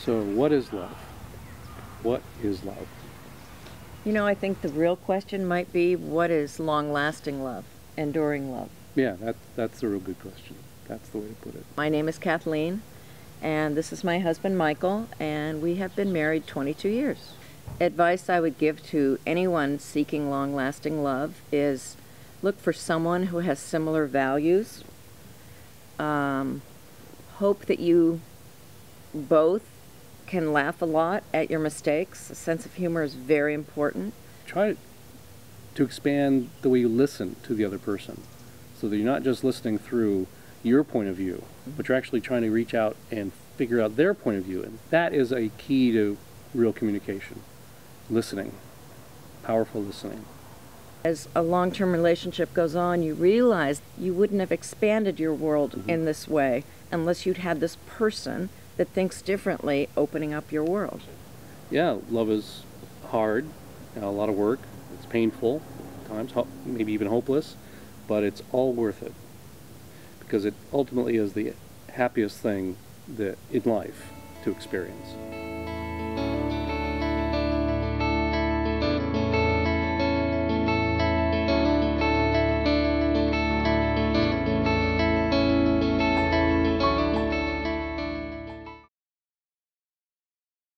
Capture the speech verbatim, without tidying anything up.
So what is love? What is love? You know, I think the real question might be, what is long-lasting love, enduring love? Yeah, that, that's a real good question. That's the way to put it. My name is Kathleen, and this is my husband, Michael, and we have been married twenty-two years. Advice I would give to anyone seeking long-lasting love is look for someone who has similar values. Um, hope that you both can laugh a lot at your mistakes. A sense of humor is very important. Try to expand the way you listen to the other person so that you're not just listening through your point of view, but you're actually trying to reach out and figure out their point of view. And that is a key to real communication. Listening. Powerful listening. As a long-term relationship goes on, you realize you wouldn't have expanded your world mm-hmm. in this way unless you'd had this person that thinks differently opening up your world. Yeah, love is hard, you know, a lot of work. It's painful at times, maybe even hopeless, but it's all worth it because it ultimately is the happiest thing that in life to experience.